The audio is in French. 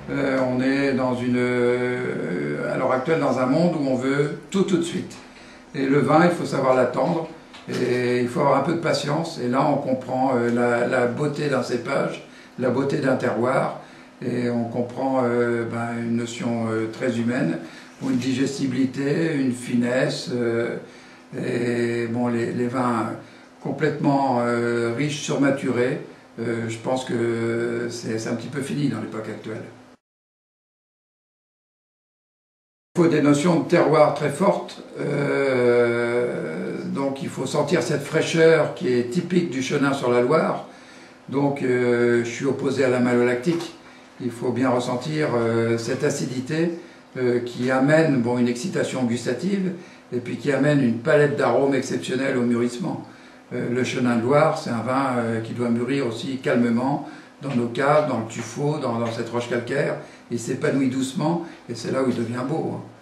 On est à l'heure actuelle dans un monde où on veut tout de suite. Et le vin, il faut savoir l'attendre, et il faut avoir un peu de patience. Et là, on comprend la beauté d'un cépage, la beauté d'un terroir, et on comprend une notion très humaine, une digestibilité, une finesse, et bon, les vins complètement riches, surmaturés, je pense que c'est un petit peu fini dans l'époque actuelle. Il faut des notions de terroir très fortes, donc il faut sentir cette fraîcheur qui est typique du Chenin sur la Loire. Donc je suis opposé à la malolactique. Il faut bien ressentir cette acidité qui amène une excitation gustative et puis qui amène une palette d'arômes exceptionnels au mûrissement. Le Chenin de Loire, c'est un vin qui doit mûrir aussi calmement dans nos caves, dans le tuffeau, dans cette roche calcaire. Il s'épanouit doucement et c'est là où il devient beau.